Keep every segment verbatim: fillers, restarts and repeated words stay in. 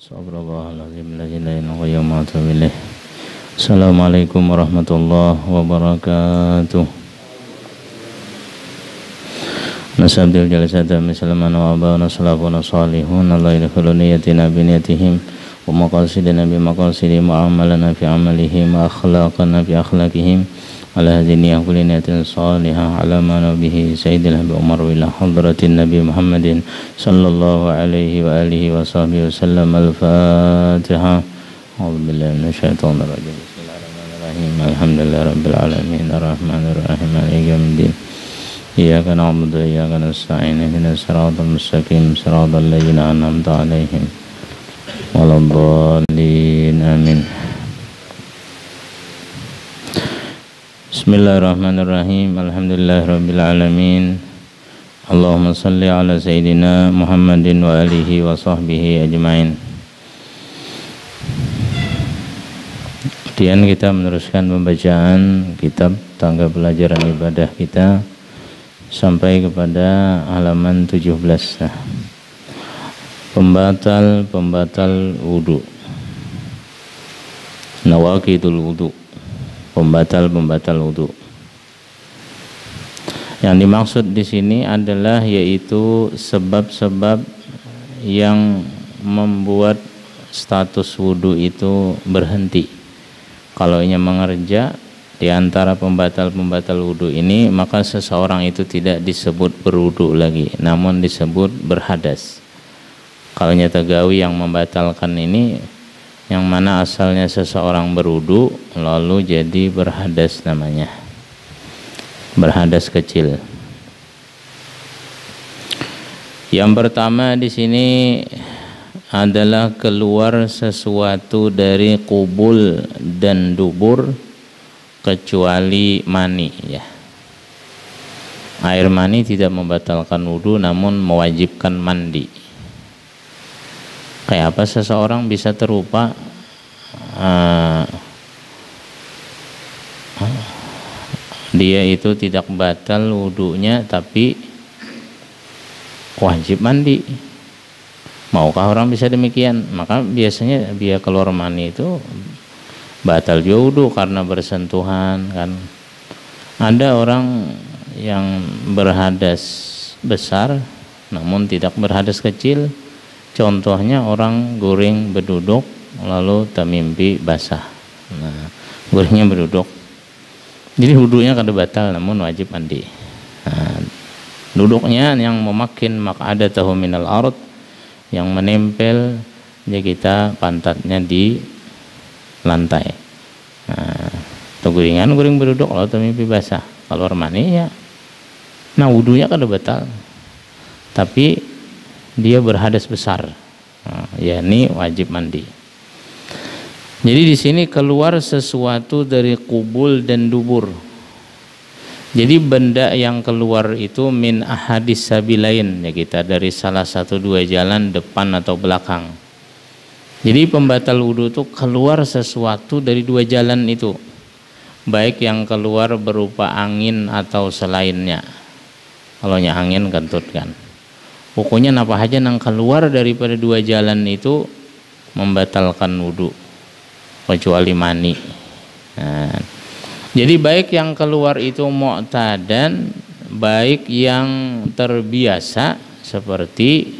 Astagfirullahaladzim la ilaha illa huwa al-hayyul. Assalamualaikum warahmatullahi wabarakatuh. Nasabdil jalasata misalman wa abana salafuna salihun Allah ilakhulu niyatina biniyatihim wa maqasidina bimaqasidihim wa amalana fi amalihim wa akhlaqana fi akhlaqihim ala hadini kulli niyatin salihah ala ma nabihi sayyidil habi umar wila hadratin nabi Muhammadin sallallahu alaihi wa alihi wa sahbihi wasallam. Al-Fatiha. A'udzu billahi minasyaitonir rajim. Bismillahirrahmanirrahim. Alhamdulillahi rabbil alamin arrahmanir rahim maliki yaumiddin. Iyyaka na'budu wa iyyaka nasta'in ihdinas siratal mustaqim siratal ladzina an'amta 'alaihim waladdallin. Amin. Bismillahirrahmanirrahim. Alhamdulillahirabbil alamin. Allahumma shalli ala sayyidina Muhammadin wa alihi wa sahbihi ajmain. Kemudian kita meneruskan pembacaan kitab tangga pelajaran ibadah kita sampai kepada halaman tujuh belas. Nah, pembatal-pembatal wudu. Nawaqidul wudu. Pembatal-pembatal wudu. Yang dimaksud di sini adalah yaitu sebab-sebab yang membuat status wudu itu berhenti. Kalau ia mengerja di antara pembatal-pembatal wudu ini, maka seseorang itu tidak disebut berwudu lagi, namun disebut berhadas. Kalau nyata gawi yang membatalkan ini, yang mana asalnya seseorang berwudu lalu jadi berhadas namanya, berhadas kecil. Yang pertama di sini adalah keluar sesuatu dari qubul dan dubur kecuali mani, ya. Air mani tidak membatalkan wudu namun mewajibkan mandi. Kayak apa seseorang bisa terlupa uh, dia itu tidak batal wudunya tapi wajib mandi. Maukah orang bisa demikian? Maka biasanya dia keluar mani itu batal juga wudu karena bersentuhan, kan. Ada orang yang berhadas besar namun tidak berhadas kecil. Contohnya orang guring berduduk lalu tamimpi basah. Nah, guringnya berduduk. Jadi wudunya kada batal namun wajib mandi. Nah, duduknya yang memakin maq'adatahu minal ard, yang menempel ya kita pantatnya di lantai. Nah, itu guringan, guring berduduk lalu tamimpi basah, keluar mani ya. Nah, wudunya kada batal. Tapi dia berhadas besar. Nah, ya ini wajib mandi. Jadi di sini keluar sesuatu dari qubul dan dubur. Jadi benda yang keluar itu min ahadis sabilain, ya kita dari salah satu dua jalan depan atau belakang. Jadi pembatal wudu itu keluar sesuatu dari dua jalan itu, baik yang keluar berupa angin atau selainnya. Kalau nya angin kentut kan. Pokoknya apa aja yang keluar daripada dua jalan itu membatalkan wudu kecuali mani. Nah, jadi baik yang keluar itu mu'tadan, baik yang terbiasa seperti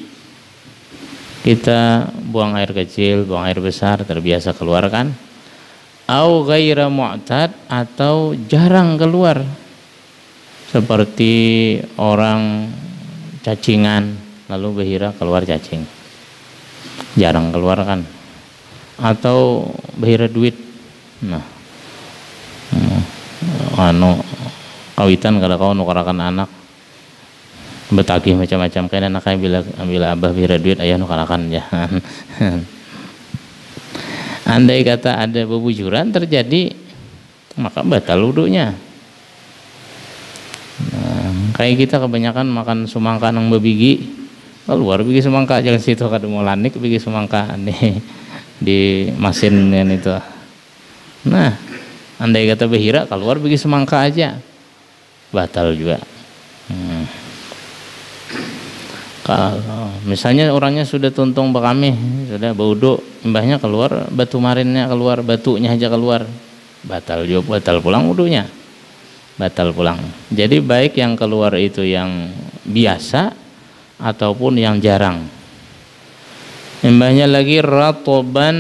kita buang air kecil, buang air besar terbiasa keluar kan, au ghaira mu'tad atau jarang keluar seperti orang cacingan lalu behira keluar cacing, jarang keluar kan, atau behira duit. Nah, anu kawitan kada kau nukarakan anak betagih macam-macam kayak anak kayak bila bila abah bira duit ayah nukarakan ya. Andai kata ada bebujuran terjadi maka batal wudunya. Nah, kayak kita kebanyakan makan sumangka nang bebigi keluar bigi sumangka, jangan situ kada mau lanik bigi sumangka nih di mesin itu. Nah, andai kata behira keluar bagi semangka aja batal juga. hmm. Kalau misalnya orangnya sudah tuntung bekami, sudah berwudu, imbahnya keluar batu marinnya keluar, batunya aja keluar, batal juga, batal pulang wudunya, batal pulang. Jadi baik yang keluar itu yang biasa ataupun yang jarang. Imbahnya lagi ratoban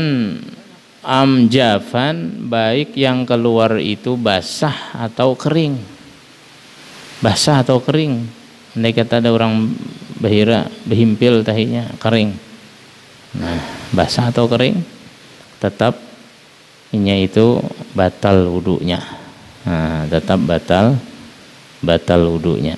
amjafan, baik yang keluar itu basah atau kering, basah atau kering. Andai kata ada orang bahira behimpil tahinya kering, nah basah atau kering tetap ini itu batal wudunya, nah, tetap batal batal wudunya.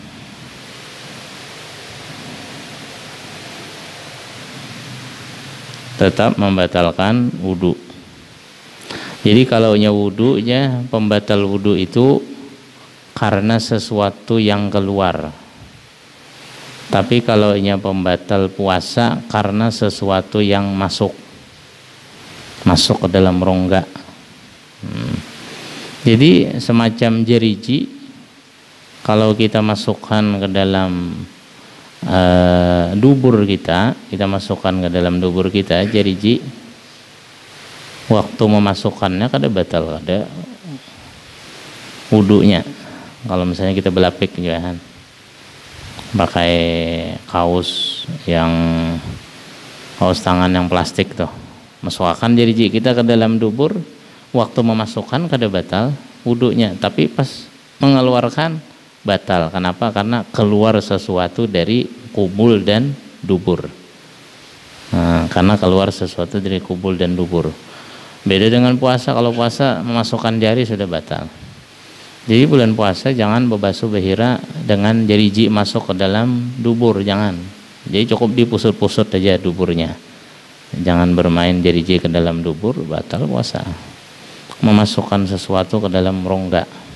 Tetap membatalkan wudu. Jadi kalau nya wudunya, pembatal wudu itu karena sesuatu yang keluar. Tapi kalau nya pembatal puasa karena sesuatu yang masuk, masuk ke dalam rongga. Hmm. Jadi semacam jeriji, kalau kita masukkan ke dalam Uh, dubur kita, kita masukkan ke dalam dubur kita jeriji, waktu memasukkannya kada batal, kada wudunya. Kalau misalnya kita belapik juga kan, pakai kaos yang kaos tangan yang plastik tuh, masukkan jeriji kita ke dalam dubur, waktu memasukkan kada batal wudunya, tapi pas mengeluarkan batal. Kenapa? Karena keluar sesuatu dari kubul dan dubur. Nah, karena keluar sesuatu dari kubul dan dubur. Beda dengan puasa. Kalau puasa memasukkan jari sudah batal. Jadi bulan puasa jangan bebasuh bahira dengan jeriji masuk ke dalam dubur, jangan. Jadi cukup dipusut-pusut aja duburnya. Jangan bermain jeriji ke dalam dubur, batal puasa. Memasukkan sesuatu ke dalam rongga.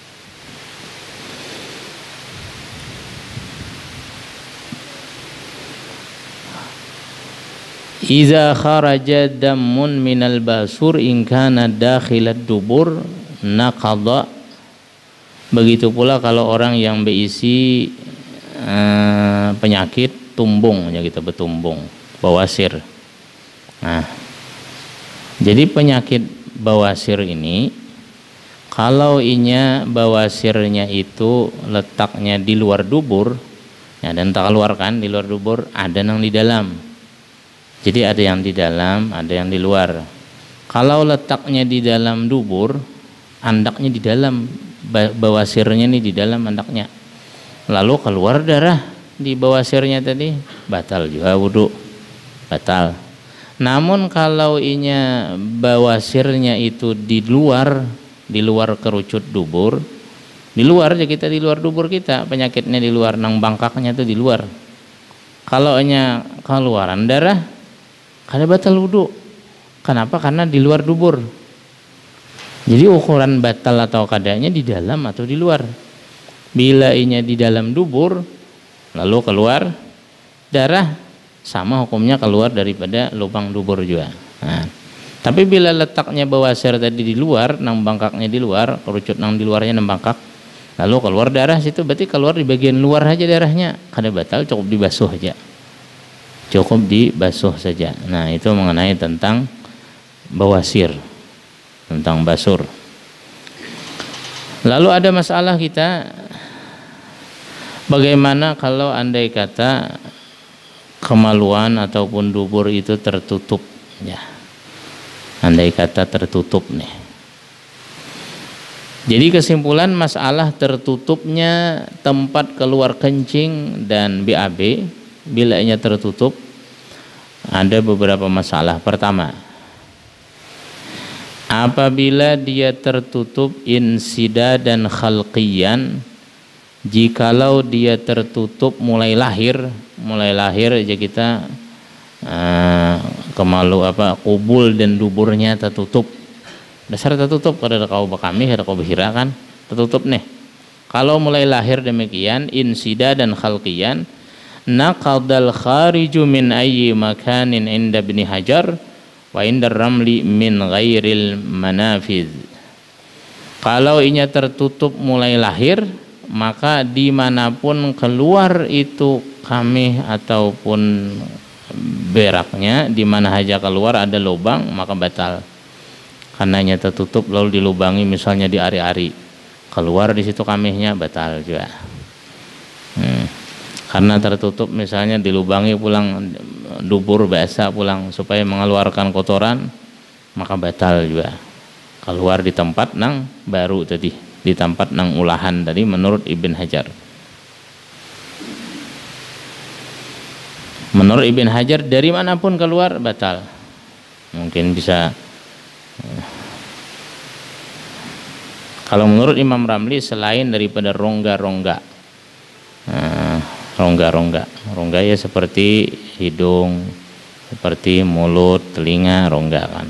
Iza kharaja damun minal basur in kana dakhilat dubur naqadha. Begitu pula kalau orang yang berisi eh, penyakit tumbung, ya kita bertumbung, bawasir. Nah, jadi penyakit bawasir ini, kalau inya bawasirnya itu letaknya di luar dubur, ya, dan tak keluarkan di luar dubur, ada yang di dalam. Jadi ada yang di dalam, ada yang di luar. Kalau letaknya di dalam dubur, andaknya di dalam, bawasirnya nih di dalam andaknya. Lalu keluar darah di bawasirnya tadi, batal juga wudu, batal. Namun kalau inya bawasirnya itu di luar, di luar kerucut dubur, di luar aja kita, di luar dubur kita, penyakitnya di luar, nang bangkaknya itu di luar. Kalau inya keluaran darah, kada batal wudu. Kenapa? Karena di luar dubur. Jadi ukuran batal atau kadanya di dalam atau di luar. Bila inya di dalam dubur lalu keluar darah, sama hukumnya keluar daripada lubang dubur juga. Nah, tapi bila letaknya bawasir tadi di luar, nang bangkaknya di luar, kerucut nang di luarnya nang bangkak, lalu keluar darah, situ berarti keluar di bagian luar aja darahnya, kada batal, cukup dibasuh aja. Cukup dibasuh saja. Nah, itu mengenai tentang bawasir, tentang basur. Lalu ada masalah kita, bagaimana kalau andai kata kemaluan ataupun dubur itu tertutup, ya, andai kata tertutup nih. Jadi kesimpulan masalah tertutupnya tempat keluar kencing dan B A B, bila nya tertutup, ada beberapa masalah. Pertama, apabila dia tertutup insida dan khalqiyan, jikalau dia tertutup mulai lahir, mulai lahir aja kita uh, kemalu apa kubul dan duburnya tertutup, dasar tertutup, kada ada kau bakami, kada kau bahira kan, tertutup nih. Kalau mulai lahir demikian insida dan khalqiyan, naqadal khariju min ayyi makanin inda Ibni Hajar wa inda ramli min ghairil manafidh. Kalau inya tertutup mulai lahir, maka dimanapun keluar itu kamih ataupun beraknya di mana saja keluar ada lubang maka batal. Karenanya tertutup lalu dilubangi misalnya di ari-ari, keluar di situ kamihnya batal juga. Hmm. Karena tertutup misalnya dilubangi pulang dubur biasa pulang supaya mengeluarkan kotoran maka batal juga. Keluar di tempat nang baru tadi, di tempat nang ulahan tadi menurut Ibn Hajar. Menurut Ibn Hajar dari manapun keluar batal. Mungkin bisa. Kalau menurut Imam Ramli selain daripada rongga-rongga, nah, rongga-rongga, rongga ya seperti hidung, seperti mulut, telinga, rongga kan.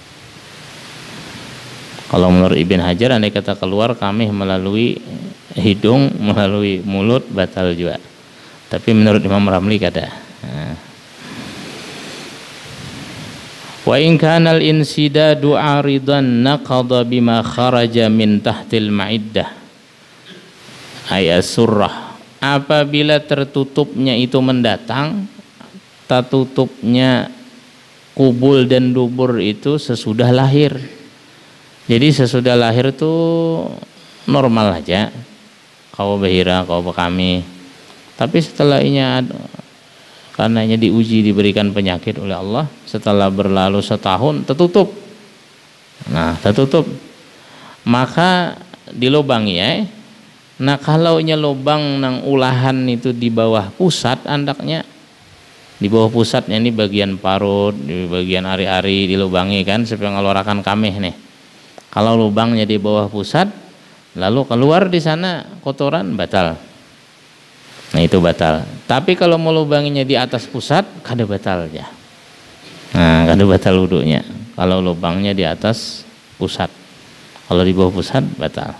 Kalau menurut Ibn Hajar andai kata keluar kamih melalui hidung, melalui mulut batal juga. Tapi menurut Imam Ramli kada. Nah. Wa in kana al-insidadu 'aridan naqada bima kharaja min tahtil ma'iddah ayat surah. Apabila tertutupnya itu mendatang, tertutupnya kubul dan dubur itu sesudah lahir. Jadi sesudah lahir itu normal aja, kau bahira, kau bekami. Tapi setelah ini karenanya diuji diberikan penyakit oleh Allah, setelah berlalu setahun tertutup. Nah, tertutup. Maka dilubangi ya. Nah, kalau nya lubang nang ulahan itu di bawah pusat andaknya, di bawah pusatnya ini bagian parut, di bagian ari-ari dilubangi kan supaya ngeluarkan kamih nih. Kalau lubangnya di bawah pusat lalu keluar di sana kotoran batal. Nah itu batal. Tapi kalau mau lubanginya di atas pusat, kada batal ya. Nah kada batal wudunya. Kalau lubangnya di atas pusat, kalau di bawah pusat batal.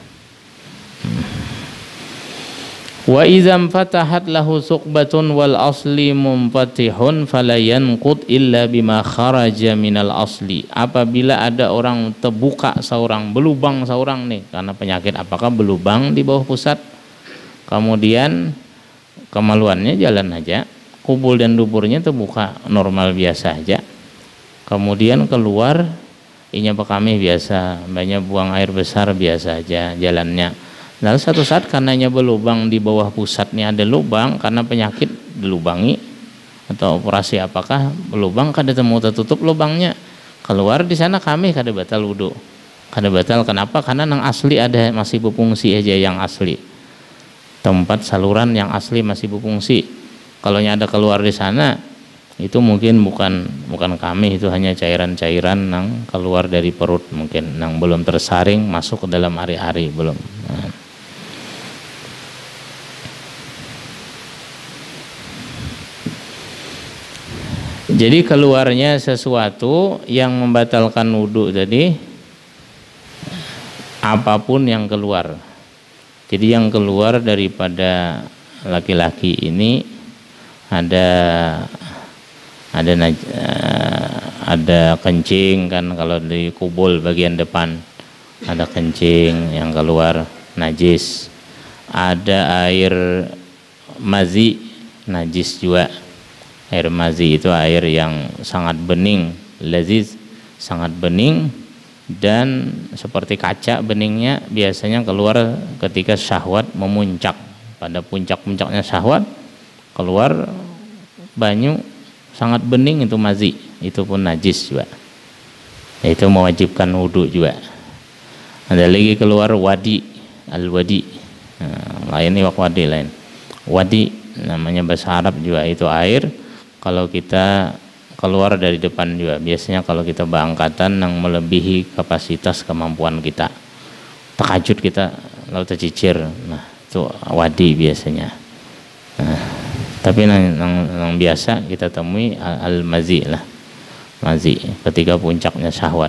Wa idzam fatahat lahu suqbatun wal asli munfatihun fala yanqud illa bima kharaja minal asli. Apabila ada orang terbuka seorang, belubang seorang nih karena penyakit apakah belubang di bawah pusat, kemudian kemaluannya jalan aja, kubul dan duburnya terbuka normal biasa aja, kemudian keluar inya pekamih biasa, banyak buang air besar biasa aja jalannya. Lalu satu saat karenanya berlubang di bawah pusatnya ada lubang karena penyakit dilubangi atau operasi apakah berlubang kada temu tertutup lubangnya, keluar di sana kamih kada batal wudu, kada batal. Kenapa? Karena yang asli ada masih berfungsi aja, yang asli tempat saluran yang asli masih berfungsi. Kalau ada keluar di sana itu mungkin bukan bukan kamih, itu hanya cairan-cairan yang keluar dari perut mungkin yang belum tersaring masuk ke dalam ari-ari belum. Nah. Jadi keluarnya sesuatu yang membatalkan wudhu tadi, apapun yang keluar. Jadi yang keluar daripada laki-laki ini ada ada ada kencing kan, kalau di kubul bagian depan ada kencing yang keluar najis, ada air mazi najis juga. Air mazi itu air yang sangat bening, laziz, sangat bening dan seperti kaca beningnya, biasanya keluar ketika syahwat memuncak. Pada puncak-puncaknya syahwat keluar banyu sangat bening, itu mazi, itu pun najis juga. Itu mewajibkan wudhu juga. Ada lagi keluar wadi, al-wadi, nah, lain ini wadi lain. Wadi namanya bahasa Arab juga, itu air kalau kita keluar dari depan juga, biasanya kalau kita berangkatan yang melebihi kapasitas kemampuan kita, terkajut kita lalu tercicir, nah itu wadi biasanya. Nah, tapi yang, yang, yang biasa kita temui al-mazi lah, mazi ketika puncaknya syahwat.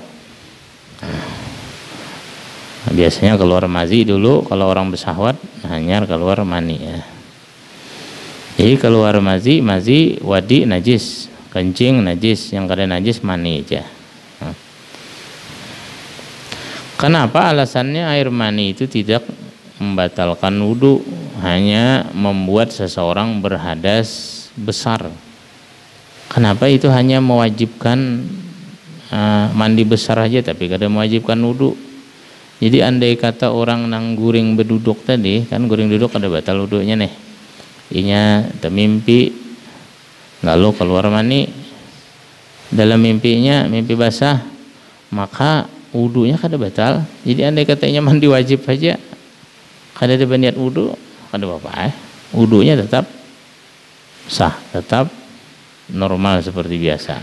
Nah, biasanya keluar mazi dulu kalau orang bersahwat, hanya keluar mani ya. Jadi keluar mazi, mazi, wadi najis, kencing najis, yang kada najis mani aja. Nah. Kenapa alasannya air mani itu tidak membatalkan wudhu, hanya membuat seseorang berhadas besar. Kenapa itu hanya mewajibkan uh, mandi besar aja, tapi kada mewajibkan wudu. Jadi andai kata orang nang guring berduduk tadi, kan guring duduk ada batal wudunya nih. Inya termimpi lalu keluar mani, dalam mimpinya mimpi basah, maka wudunya kada batal. Jadi andai katanya mandi wajib aja, kada ada niat wudu, kada apa-apa, eh. Wudunya tetap sah, tetap normal seperti biasa.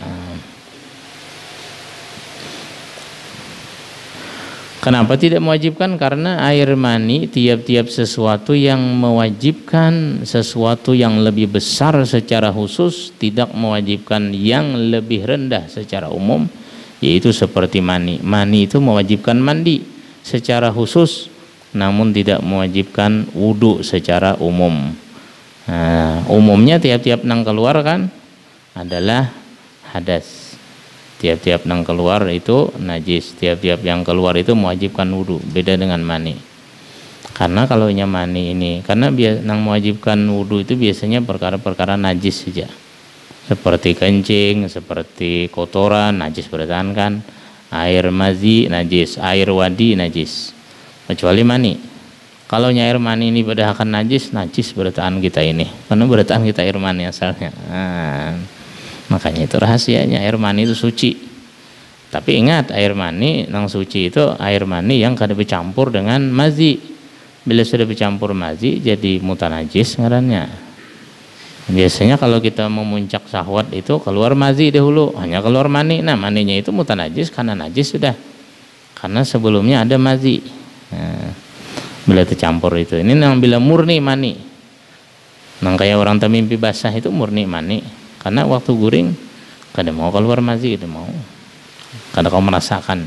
Kenapa tidak mewajibkan? Karena air mani tiap-tiap sesuatu yang mewajibkan sesuatu yang lebih besar secara khusus, tidak mewajibkan yang lebih rendah secara umum, yaitu seperti mani. Mani itu mewajibkan mandi secara khusus, namun tidak mewajibkan wudu secara umum. Nah, umumnya tiap-tiap nang keluar kan adalah hadas. Tiap-tiap nang keluar itu najis, tiap-tiap yang keluar itu mewajibkan wudu. Beda dengan mani. Karena kalau nya mani ini, karena biasa nang mewajibkan wudu itu biasanya perkara-perkara najis saja. Seperti kencing, seperti kotoran, najis bertahan kan. Air mazi najis, air wadi najis. Kecuali mani. Kalau nya air mani ini pada akan najis, najis bertahan kita ini. Karena bertahan kita air mani asalnya. Nah, makanya itu rahasianya, air mani itu suci. Tapi ingat, air mani nang suci itu air mani yang kada bercampur dengan mazi. Bila sudah bercampur mazi jadi mutanajis ngarannya. Biasanya kalau kita memuncak syahwat itu keluar mazi dahulu, hanya keluar mani. Nah, maninya itu mutanajis karena najis sudah. Karena sebelumnya ada mazi. Nah, bila tercampur itu. Ini yang bila murni mani. Nang kayak orang termimpi basah itu murni mani. Karena waktu guring kada mau keluar mazi, kada mau, kada kau merasakan.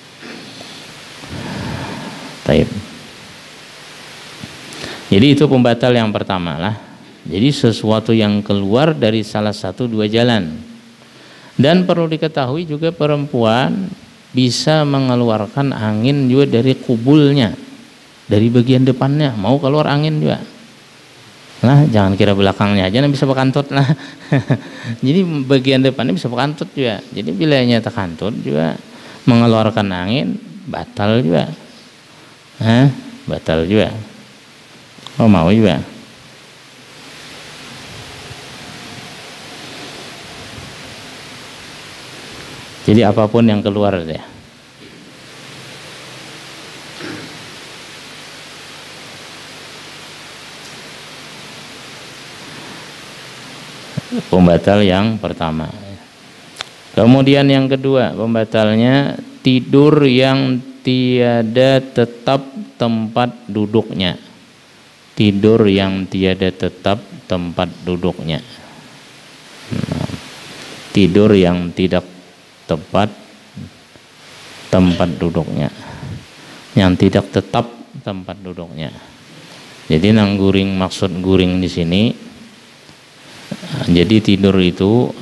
Taib. Jadi itu pembatal yang pertama lah. Jadi sesuatu yang keluar dari salah satu dua jalan. Dan perlu diketahui juga perempuan bisa mengeluarkan angin juga dari kubulnya, dari bagian depannya, mau keluar angin juga. Nah, jangan kira belakangnya aja, nah bisa berkantut lah. Jadi bagian depannya bisa berkantut juga. Jadi bila nyata kantut juga mengeluarkan angin, batal juga. Hah? Batal juga. Oh, mau juga. Jadi apapun yang keluar deh. Pembatal yang pertama. Kemudian yang kedua, pembatalnya tidur yang tiada tetap tempat duduknya. Tidur yang tiada tetap tempat duduknya. Nah, tidur yang tidak tepat tempat duduknya. Yang tidak tetap tempat duduknya. Jadi nang guring, maksud guring di sini, jadi tidur itu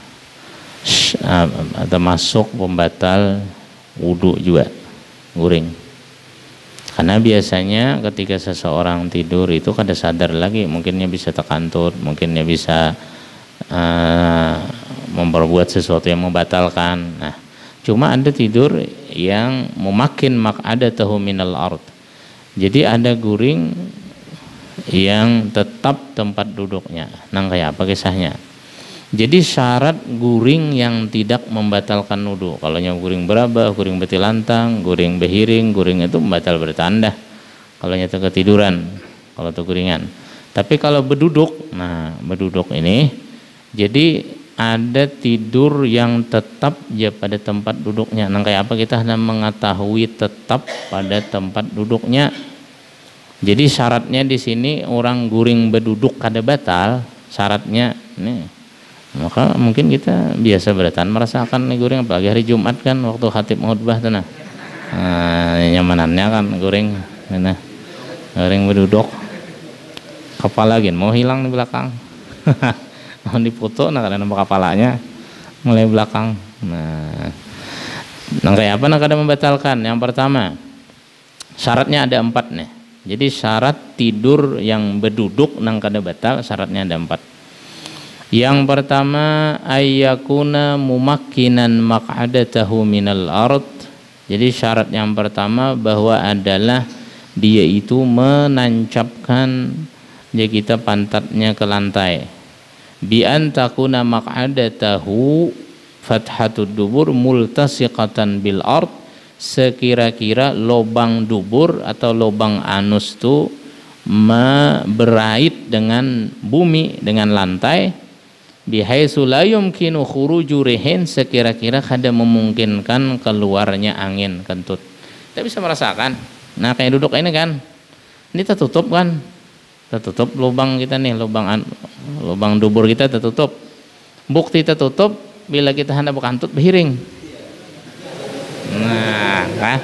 termasuk pembatal wudu juga, guring. Karena biasanya ketika seseorang tidur itu kada sadar lagi, mungkinnya bisa terkantut, mungkinnya bisa uh, memperbuat sesuatu yang membatalkan. Nah, cuma ada tidur yang memakin mak ada tahu minal ard. Jadi ada guring yang tetap tempat duduknya. Nang kayak apa kisahnya? Jadi syarat guring yang tidak membatalkan wudu. Kalau yang guring beraba, guring betilantang, guring behiring, guring itu membatal bertanda. Kalau nyata ketiduran, kalau itu guringan. Tapi kalau berduduk, nah berduduk ini, jadi ada tidur yang tetap ya pada tempat duduknya. Nang kayak apa kita hendak mengetahui tetap pada tempat duduknya? Jadi syaratnya di sini orang guring berduduk kada batal, syaratnya nih. Maka mungkin kita biasa beratan merasakan nih guring, apalagi hari Jumat kan waktu khatib khutbah tuh nah. Nah, nyamanannya kan guring, nah. Guring berduduk. Kepala gin mau hilang di belakang. Mau dipoto nah kada nampak kepalanya mulai belakang. Nah. Nah kayak apa nah kada membatalkan? Yang pertama, syaratnya ada empat nih. Jadi syarat tidur yang berduduk nang kada batal syaratnya ada empat. Yang pertama ayyakuna mumakkinan maq'adatahu minal ard. Jadi syarat yang pertama bahwa adalah dia itu menancapkan ya kita pantatnya ke lantai. Bi an takuna maq'adatahu fathatud dubur multasiqatan bil ard, sekira-kira lobang dubur atau lobang anus itu berait dengan bumi, dengan lantai. Bihaitsu la yumkinu khuruju rihin, sekira-kira kada memungkinkan keluarnya angin kentut. Kita bisa merasakan. Nah, kayak duduk ini kan. Ini tertutup kan? Tertutup lubang kita nih, lubang lubang dubur kita tertutup. Bukti tertutup bila kita hendak berkantut berhiring. Nah, kan?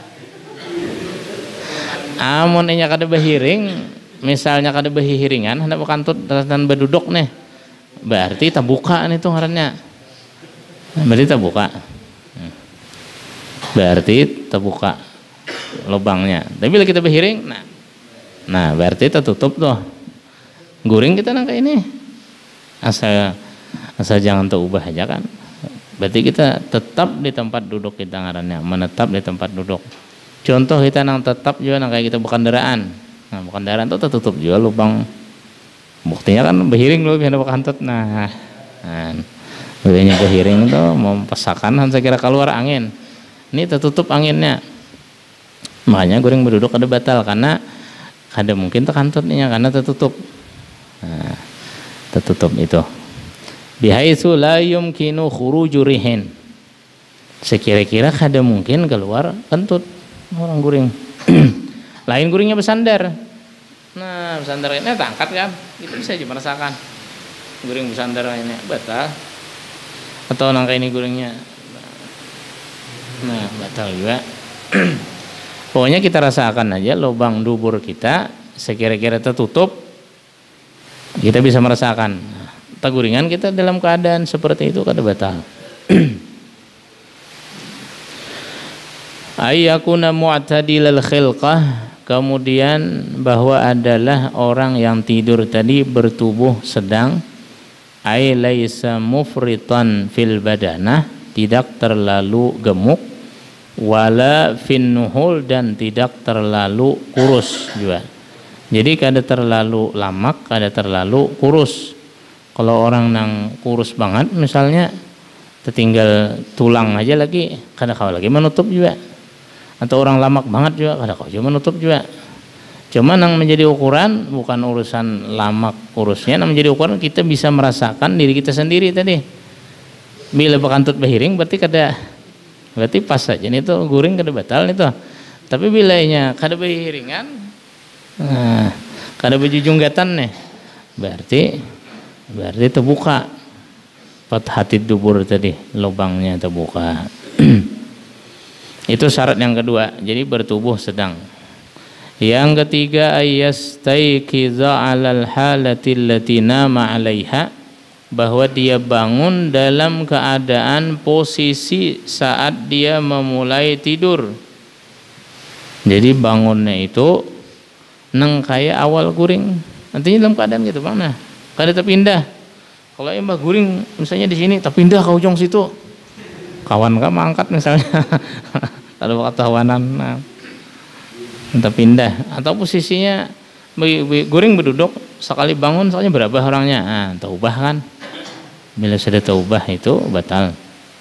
Amun nya kada berhiring, misalnya kada berhiringan hendak berkantut dan berduduk nih. Berarti terbuka nih tuh ngarannya. Berarti terbuka. Berarti terbuka lubangnya. Tapi bila kita berhiring, nah, nah berarti tertutup tuh. Guring kita nang kayak ini. Asal asal jangan terubah aja kan. Berarti kita tetap di tempat duduk kita ngarannya, menetap di tempat duduk. Contoh kita nang tetap juga nang kayak kita berkendaraan. Nah, berkendaraan tuh tertutup juga lubang. Buktinya kan berhiring dulu biar berkantut. Nah, nah buktinya berhiring itu mau pesakan saya kira keluar angin. Ini tertutup anginnya. Makanya guring berduduk kada batal karena kada mungkin terkantutnya karena tertutup. Nah, tertutup itu. Bihaitsu la yumkinu khuruju rihin. Sekira-kira kada mungkin keluar kentut orang guring. Lain guringnya bersandar. Nah, bersandar ini tangkat kan, itu bisa aja merasakan guring bersandar ini batal, atau nangka ini guringnya, nah batal juga. Pokoknya kita rasakan aja lubang dubur kita sekira-kira tertutup, kita bisa merasakan. Nah, guringan kita dalam keadaan seperti itu kada batal. Ayyakuna mu'tadilal khilqah. Kemudian bahwa adalah orang yang tidur tadi bertubuh sedang, ay laisa mufritan fil badanah, tidak terlalu gemuk, wala fin nuhul, dan tidak terlalu kurus juga. Jadi kada terlalu lamak, kada terlalu kurus. Kalau orang nang kurus banget misalnya tertinggal tulang aja lagi, kada kau lagi menutup juga. Atau orang lamak banget juga kada kau juga menutup juga. Cuma yang menjadi ukuran bukan urusan lamak kurusnya, yang menjadi ukuran kita bisa merasakan diri kita sendiri tadi. Bila berkantut berhiring berarti kada, berarti pas saja nih tuh guring kada batal nih tuh. Tapi bila nya kada berhiringan, nah, kada berjunggatan nih, berarti berarti terbuka. Fathatid dubur tadi lubangnya terbuka. Itu syarat yang kedua. Jadi bertubuh sedang. Yang ketiga ayastaiqiza 'alal halati allati nama 'alaiha, bahwa dia bangun dalam keadaan posisi saat dia memulai tidur. Jadi bangunnya itu nang kayak awal guring. Nantinya dalam keadaan gitu Bang. Nah, kada terpindah. Kalau yang guring misalnya di sini terpindah ke ujung situ. Kawan kamu angkat misalnya. Ada ketahuanan, nah, entah pindah atau posisinya guring berduduk sekali bangun soalnya berapa orangnya, nah, taubah kan, bila sudah taubah itu batal.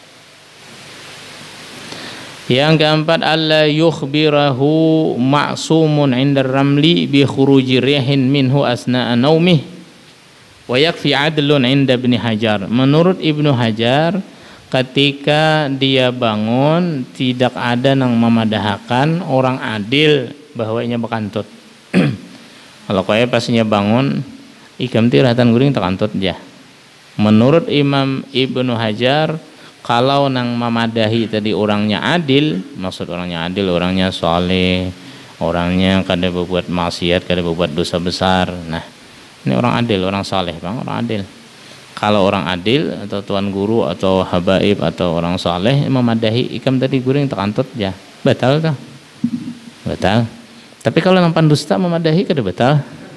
Yang keempat alla yukhbirahu ma'sumun 'inda ramli bi khuruji rihin minhu asna'a naumih wa yakfi 'adlun 'inda Ibnu Hajar. Menurut Ibnu Hajar, ketika dia bangun tidak ada yang memadahkan orang adil bahwa ia berkantut. Kalau kaya pastinya bangun ikam tiratan guring terkantut dia. Menurut Imam Ibnu Hajar, kalau nang memadahi tadi orangnya adil, maksud orangnya adil orangnya soleh, orangnya kada berbuat maksiat, kada berbuat dosa besar. Nah, ini orang adil, orang soleh Bang, orang adil. Kalau orang adil atau tuan guru atau habaib atau orang soleh memadahi ikam tadi guring terkantut ya batal tuh, batal. Tapi kalau nampan dusta memadahi kada batal.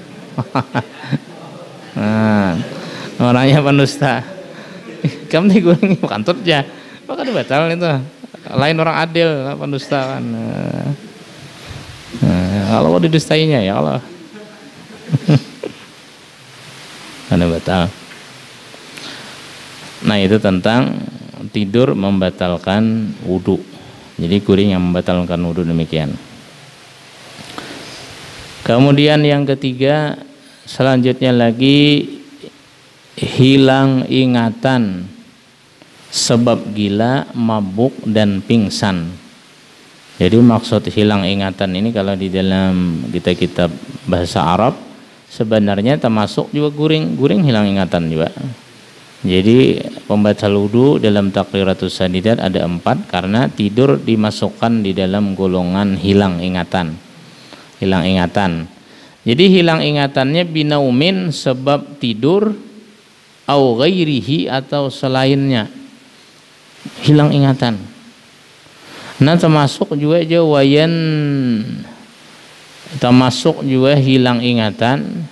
Nah, orangnya pendusta. Kamu nih gue kantut aja. Maka kada batal itu. Lain orang adil, pendusta kan. Nah, kalau didustainya ya Allah. Kada batal. Nah, itu tentang tidur membatalkan wudu. Jadi guring yang membatalkan wudu demikian. Kemudian yang ketiga, selanjutnya lagi hilang ingatan sebab gila, mabuk dan pingsan. Jadi maksud hilang ingatan ini kalau di dalam kitab-kitab bahasa Arab sebenarnya termasuk juga guring, guring hilang ingatan juga. Jadi pembatal wudu dalam Taqriratus Sadidat ada empat karena tidur dimasukkan di dalam golongan hilang ingatan. Hilang ingatan. Jadi hilang ingatannya binaumin sebab tidur au ghairihi atau selainnya. Hilang ingatan. Nah termasuk juga jawayan termasuk juga hilang ingatan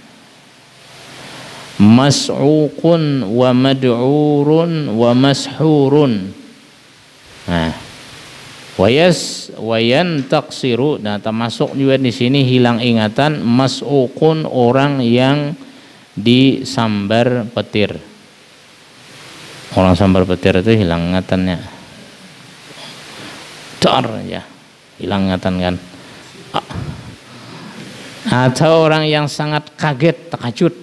mas'uqun wa mad'urun wa mashurun. Nah, wayas wayan taksiru. Nah, termasuk juga di sini hilang ingatan mas'uqun orang yang disambar petir. Orang sambar petir itu hilang ingatannya. Dar ya, hilang ingatan kan. Atau orang yang sangat kaget, terkejut.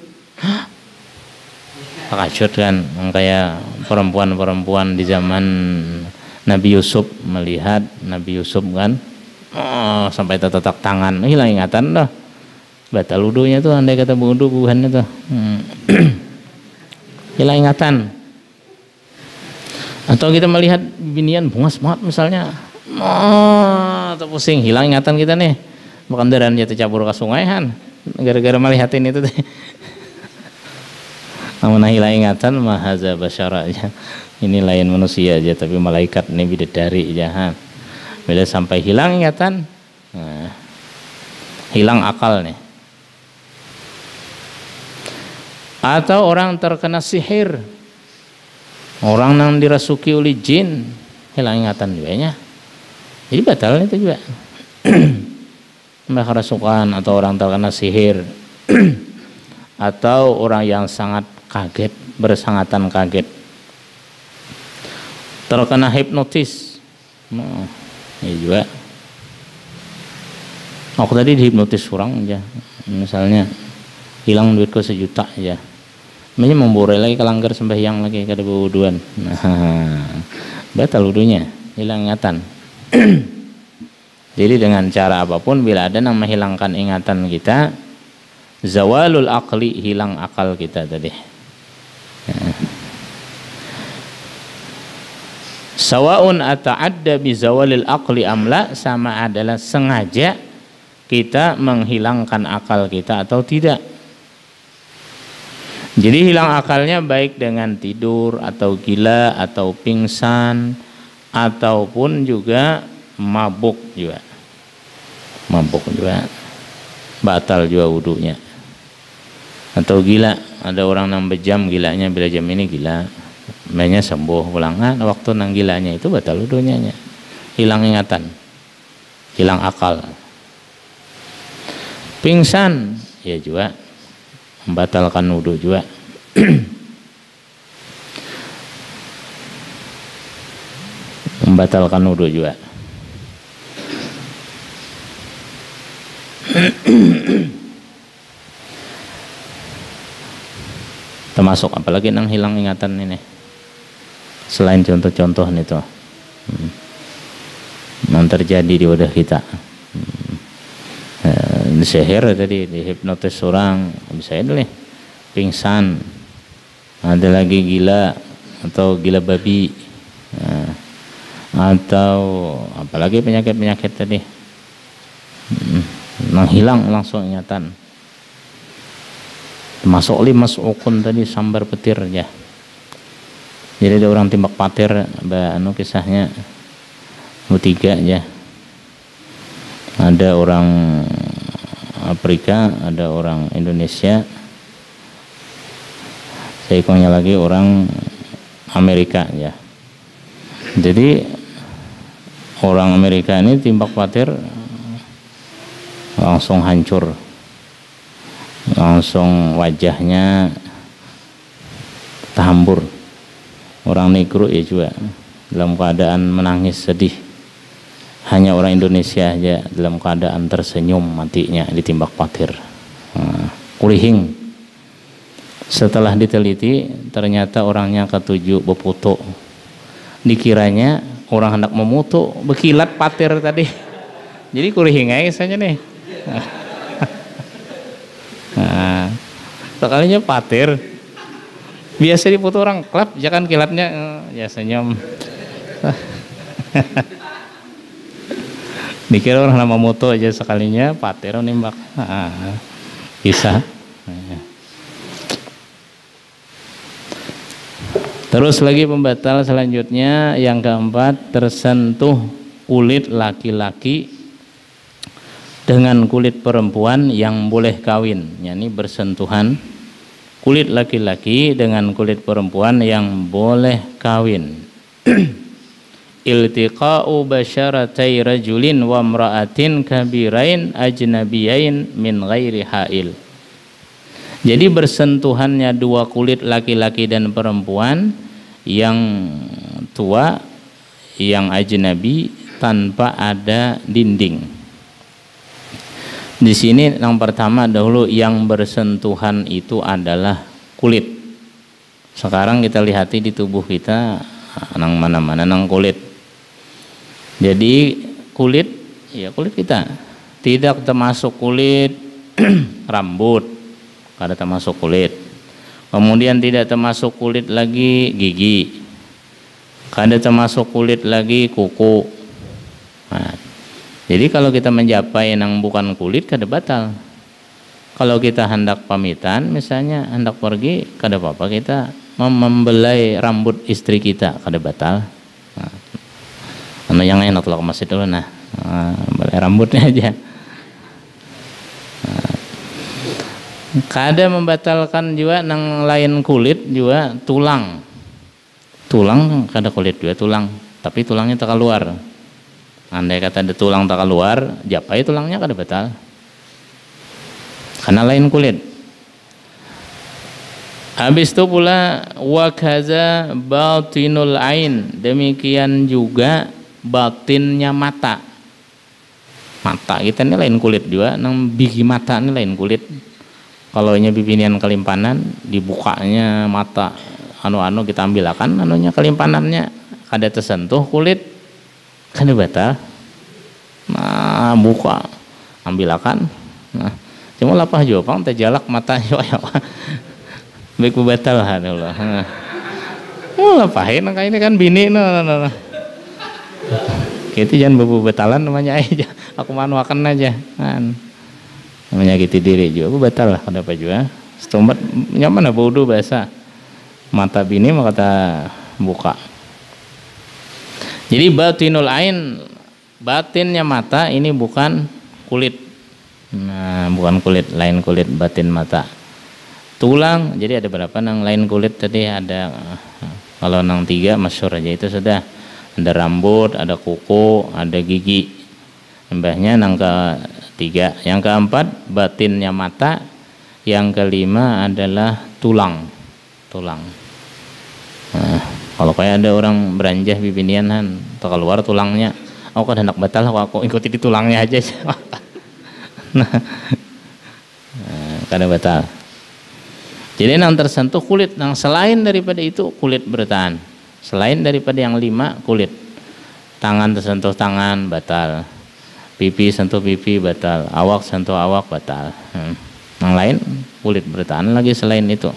Terkejut kan, kayak perempuan-perempuan di zaman Nabi Yusuf melihat Nabi Yusuf kan, oh, sampai tertetak tangan, hilang ingatan dah, batal wudunya tuh, andai kata wudu buhannya tuh, hmm. hilang ingatan. Atau kita melihat binian bungas banget misalnya, oh, terpusing, hilang ingatan kita nih, kendaraan jatuh cabur ke sungai kan, gara-gara melihatin itu deh. Namun hilang ingatan mahaza basyara aja. Ini lain manusia aja tapi malaikat ini bidadari aja. Bila sampai hilang ingatan, nah, hilang akal nih. Atau orang terkena sihir, orang yang dirasuki oleh jin, hilang ingatan juga nya. Jadi batal itu juga. Mbak kerasukan atau orang terkena sihir atau orang yang sangat kaget, bersangatan kaget, terkena hipnotis, nah, ini juga. Aku tadi dihipnotis orang aja, misalnya hilang duitku sejuta aja, ini memboreh lagi kelanggar sembahyang lagi kada berwuduan, nah, batal wudunya, hilang ingatan. Jadi dengan cara apapun bila ada yang menghilangkan ingatan kita, zawalul aqli, hilang akal kita tadi. Sawaun ata'adda bi zawalil aqli amla, sama adalah sengaja kita menghilangkan akal kita atau tidak. Jadi hilang akalnya baik dengan tidur atau gila atau pingsan ataupun juga mabuk juga. Mabuk juga batal juga wudunya. Atau gila, ada orang yang bejam gilanya, bila jam ini gila, mainnya sembuh pulangan, waktu nang gilanya itu batal wudunya, hilang ingatan, hilang akal. Pingsan ya juga membatalkan wudu juga. Membatalkan wudu juga. Termasuk apalagi nang hilang ingatan ini, selain contoh-contoh itu hmm. yang terjadi di wadah kita, hmm. eh, sihir tadi, dihipnotis orang, bisa itu nih, pingsan, ada lagi gila atau gila babi, nah, atau apalagi penyakit-penyakit tadi, hmm. nang hilang langsung ingatan. Termasuk limas ukun tadi, sambar petir ya. Jadi ada orang timbak patir, anu kisahnya bertiga aja. Ada orang Afrika, ada orang Indonesia, seikongnya lagi orang Amerika ya. Jadi orang Amerika ini timbak patir langsung hancur, langsung wajahnya terhambur. Orang negro ya juga dalam keadaan menangis sedih. Hanya orang Indonesia aja dalam keadaan tersenyum matinya ditimbak patir. Nah, kulihing. Setelah diteliti ternyata orangnya ketujuh beputu. Dikiranya orang hendak memutu bekilat patir tadi. Jadi kulihing aja saja nih. Nah, sekalinya patir. Biasa diputu orang klap, jangan kilatnya ya senyum. Dikira orang nama moto aja sekalinya patir nimbak. Nah, bisa. Terus lagi pembatal selanjutnya yang keempat, tersentuh kulit laki-laki dengan kulit perempuan yang boleh kawin. Yani bersentuhan kulit laki-laki dengan kulit perempuan yang boleh kawin. Iltiqa'u basyaratai rajulin wa imra'atin kabirain ajnabiyain min ghairi hail. Jadi bersentuhannya dua kulit laki-laki dan perempuan yang tua, yang ajnabi tanpa ada dinding. Di sini yang pertama dahulu yang bersentuhan itu adalah kulit. Sekarang kita lihati di tubuh kita nang mana-mana nang kulit. Jadi kulit ya kulit kita tidak termasuk kulit rambut, kada termasuk kulit. Kemudian tidak termasuk kulit lagi gigi, kada termasuk kulit lagi kuku. Nah, jadi kalau kita mencapai yang bukan kulit kada batal. Kalau kita hendak pamitan misalnya hendak pergi kada apa-apa kita membelai rambut istri kita kada batal. Nah, anu yang enak kalau ke masjid dulu nah, nah belai rambutnya aja. Nah, kada membatalkan juga nang lain kulit juga tulang. Tulang kada kulit juga tulang, tapi tulangnya tak keluar. Andai kata ada tulang tak keluar, japai tulangnya kada batal. Karena lain kulit. Habis itu pula wa kaza batinul ain, demikian juga batinnya mata. Mata kita ini lain kulit juga, nang biji mata ini lain kulit. Kalau nya bibinian kelimpanan, dibukanya mata anu-anu kita ambilakan, anunya kelimpanannya kada tersentuh kulit, kada batal. Nah, buka ambilakan. Nah, cuma lapah jopang terjalak matanya ya. Baik batal Allah. Nah. Oh, lapahin kayak ini kan bini no no no. Kita jangan bebu-betalan namanya aja. Aku manuakan aja kan. Menyakiti diri juga, aku batal lah kada apa juga. Setombat nyaman apa wudu bahasa. Mata bini mah kata buka. Jadi batinul ain, batinnya mata ini bukan kulit. Nah, bukan kulit, lain kulit batin mata. Tulang, jadi ada berapa nang lain kulit tadi ada kalau nang tiga masyhur aja itu sudah. Ada rambut, ada kuku, ada gigi. Mbahnya nang ketiga, yang keempat batinnya mata, yang kelima adalah tulang. Tulang. Nah, kalau kayak ada orang beranjah bibinian han, tak keluar tulangnya, aku kan hendak batal, aku ikuti di tulangnya aja. Nah, kada batal. Jadi yang tersentuh kulit, yang selain daripada itu kulit bertahan. Selain daripada yang lima kulit. Tangan tersentuh tangan batal. Pipi sentuh pipi batal. Awak sentuh awak batal. Hmm. Yang lain kulit bertahan lagi selain itu.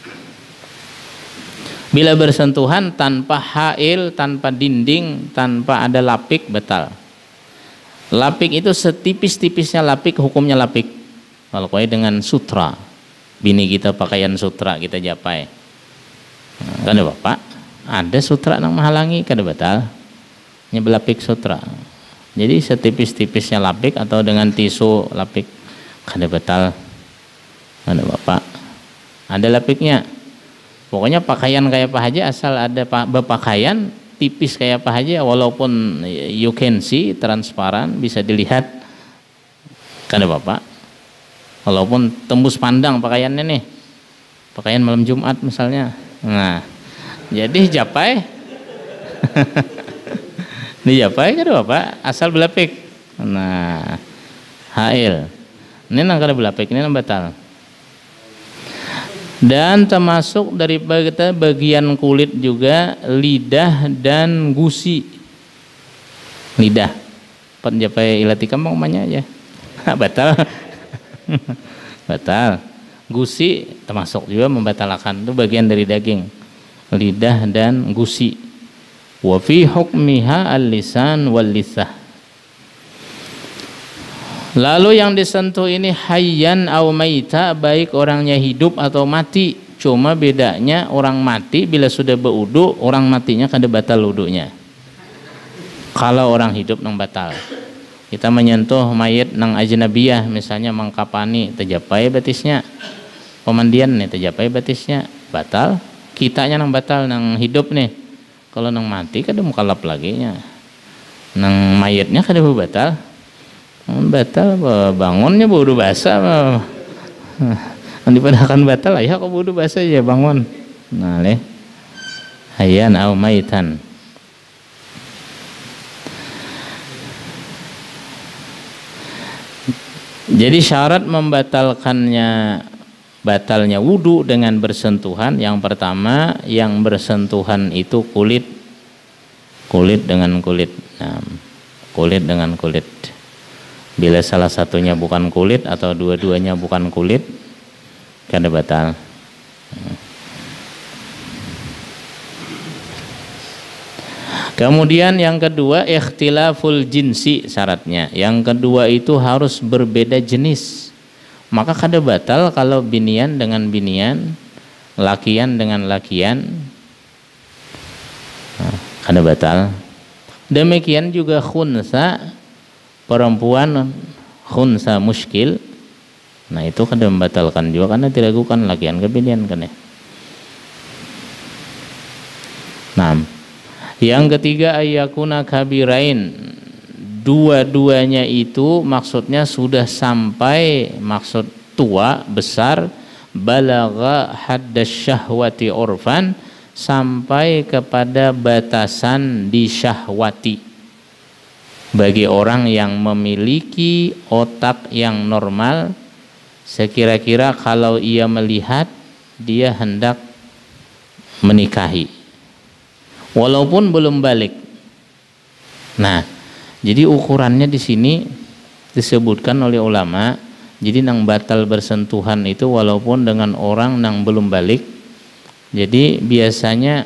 Bila bersentuhan tanpa hail, tanpa dinding, tanpa ada lapik batal. Lapik itu setipis-tipisnya lapik, hukumnya lapik. Kalau kau dengan sutra, bini kita pakaian sutra kita japai. Nah, kan ada bapak, ada sutra yang menghalangi kada batal. Nyebelapik sutra. Jadi setipis-tipisnya lapik atau dengan tisu lapik. kada batal. Ada bapak, ada lapiknya. Pokoknya pakaian kayak apa aja, asal ada berpakaian tipis kayak apa aja, walaupun you can see, transparan, bisa dilihat, kada bapak. Walaupun tembus pandang pakaiannya nih, pakaian malam Jumat misalnya. Nah, jadi japai, di japai kada bapak, asal belapik. Nah, hail. Ini nang kada belapik, ini nang batal. Dan termasuk dari bagian kulit juga lidah dan gusi. Lidah penjapai ilati kambang namanya aja. Batal. Batal. Gusi termasuk juga membatalkan, itu bagian dari daging. Lidah dan gusi. Wa fi hukmiha al-lisan wal lisah. Lalu yang disentuh ini hayyan au maita, baik orangnya hidup atau mati. Cuma bedanya orang mati bila sudah berwudu, orang matinya kada batal wudunya. Kalau orang hidup nang batal. Kita menyentuh mayit nang ajnabiyah, misalnya mangkapani, terjapai batisnya. Pemandian nih terjapai batisnya, batal. Kitanya nang batal, nang hidup nih. Kalau nang mati kada mukallaf lagi nya. Nang mayitnya kada batal. Batal bangunnya wudu basah. Nanti pada akan batal ya kok wudu basah ya bangun. Nah leh hayyan au maitan. Jadi syarat membatalkannya batalnya wudu dengan bersentuhan, yang pertama yang bersentuhan itu kulit kulit dengan kulit. Nah, kulit dengan kulit. Bila salah satunya bukan kulit atau dua-duanya bukan kulit, kada batal. Kemudian yang kedua ikhtilaful jinsi syaratnya. Yang kedua itu harus berbeda jenis. Maka kada batal kalau binian dengan binian, lakian dengan lakian. Nah, kada batal. Demikian juga khunsa, perempuan khunsa muskil. Nah itu kada membatalkan juga karena diragukan lakian ke binian kan ya. Nah, yang ketiga ayyakuna kabirain, dua-duanya itu maksudnya sudah sampai maksud tua besar, balagha haddas syahwati urfan, sampai kepada batasan disyahwati. Bagi orang yang memiliki otak yang normal, sekira-kira kalau ia melihat dia hendak menikahi walaupun belum balik. Nah, jadi ukurannya di sini disebutkan oleh ulama, jadi nang batal bersentuhan itu walaupun dengan orang nang belum balik. Jadi biasanya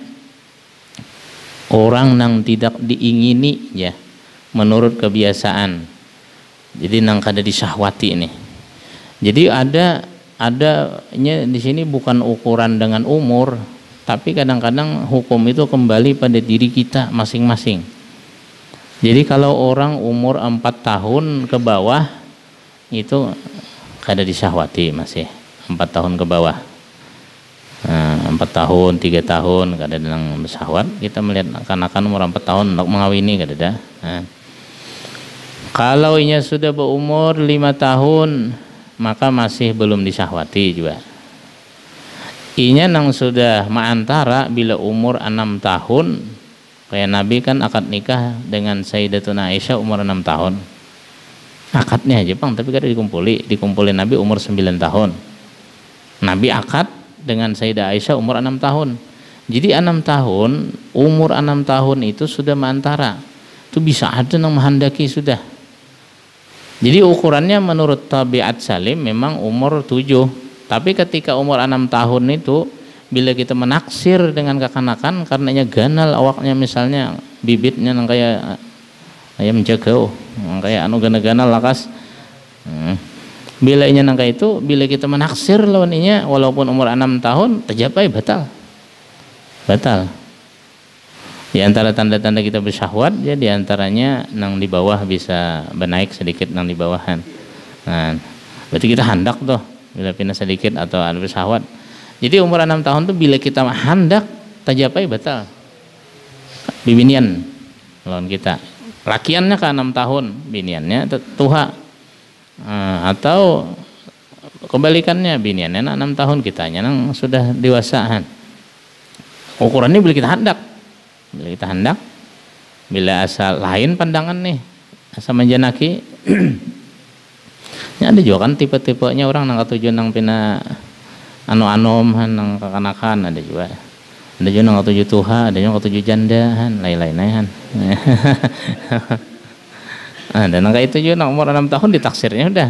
orang nang tidak diingini ya, menurut kebiasaan. Jadi nang kada disyahwati ini. Jadi ada adanya di sini bukan ukuran dengan umur, tapi kadang-kadang hukum itu kembali pada diri kita masing-masing. Jadi kalau orang umur empat tahun ke bawah itu kada disyahwati masih empat tahun ke bawah. Nah, empat tahun, tiga tahun kada nang bersyahwat, kita melihat akan-akan umur empat tahun untuk mengawini kada ada. Nah, kalau inya sudah berumur lima tahun maka masih belum disyahwati juga. Inya nang sudah maantara bila umur enam tahun, kayak Nabi kan akad nikah dengan Sayyidatuna Aisyah umur enam tahun. Akadnya aja Bang, tapi kada dikumpuli, dikumpulin Nabi umur sembilan tahun. Nabi akad dengan Sayyidah Aisyah umur enam tahun. Jadi enam tahun, umur enam tahun itu sudah maantara. Itu bisa ada nang menghendaki sudah. Jadi ukurannya menurut tabiat salim memang umur tujuh. Tapi ketika umur enam tahun itu, bila kita menaksir dengan kekanakan karenanya ganal awaknya, misalnya bibitnya nang kayak ayam jagau, nang kayak anu gana-gana lakas. Hmm. Bila inya nang kayak itu, bila kita menaksir lawan inya walaupun umur enam tahun, terjapai batal. Batal. Di antara tanda-tanda kita bersyahwat, ya di antaranya nang di bawah bisa bernaik sedikit nang di bawahan. Nah, Berarti kita handak tuh bila pindah sedikit atau ada bersahwat. Jadi umur enam tahun tuh bila kita handak tajapai batal. Bibinian lawan kita. Lakiannya ke enam tahun, biniannya tuha. Uh, atau kebalikannya, biniannya enam tahun, kitanya nang sudah dewasaan. Ukurannya bila kita hendak, bila kita hendak, bila asal lain pandangan nih, asal menjanaki. Ya ada juga kan tipe-tipenya orang nang katujuan nang pina anu-anom nang kekanakan, ada juga. Ada juga nang katuju tuha, ada juga katuju janda, lain-lain han. Ada nang itu juga nang umur enam tahun ditaksirnya udah.